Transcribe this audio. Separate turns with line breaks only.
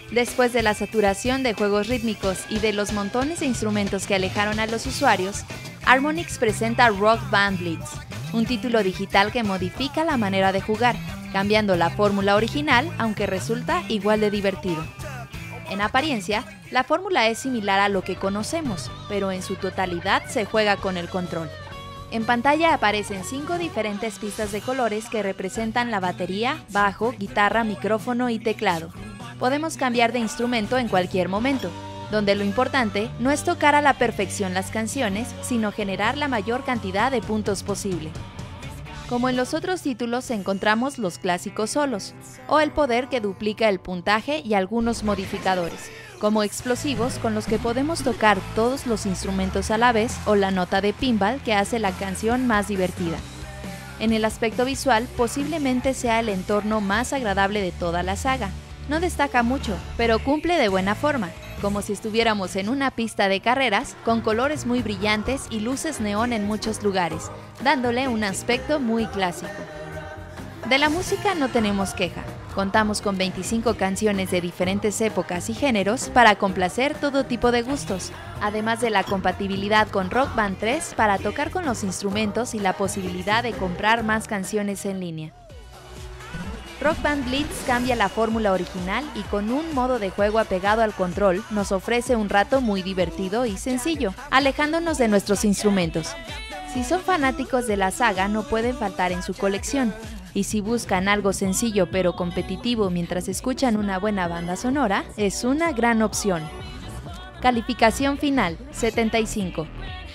Después de la saturación de juegos rítmicos y de los montones de instrumentos que alejaron a los usuarios, Harmonix presenta Rock Band Blitz, un título digital que modifica la manera de jugar, cambiando la fórmula original, aunque resulta igual de divertido. En apariencia, la fórmula es similar a lo que conocemos, pero en su totalidad se juega con el control. En pantalla aparecen 5 diferentes pistas de colores que representan la batería, bajo, guitarra, micrófono y teclado. Podemos cambiar de instrumento en cualquier momento, donde lo importante no es tocar a la perfección las canciones, sino generar la mayor cantidad de puntos posible. Como en los otros títulos encontramos los clásicos solos, o el poder que duplica el puntaje y algunos modificadores, como explosivos con los que podemos tocar todos los instrumentos a la vez o la nota de pinball que hace la canción más divertida. En el aspecto visual, posiblemente sea el entorno más agradable de toda la saga. No destaca mucho, pero cumple de buena forma, como si estuviéramos en una pista de carreras con colores muy brillantes y luces neón en muchos lugares, dándole un aspecto muy clásico. De la música no tenemos queja. Contamos con 25 canciones de diferentes épocas y géneros para complacer todo tipo de gustos, además de la compatibilidad con Rock Band 3 para tocar con los instrumentos y la posibilidad de comprar más canciones en línea. Rock Band Blitz cambia la fórmula original y con un modo de juego apegado al control nos ofrece un rato muy divertido y sencillo, alejándonos de nuestros instrumentos. Si son fanáticos de la saga no pueden faltar en su colección, y si buscan algo sencillo pero competitivo mientras escuchan una buena banda sonora, es una gran opción. Calificación final, 75.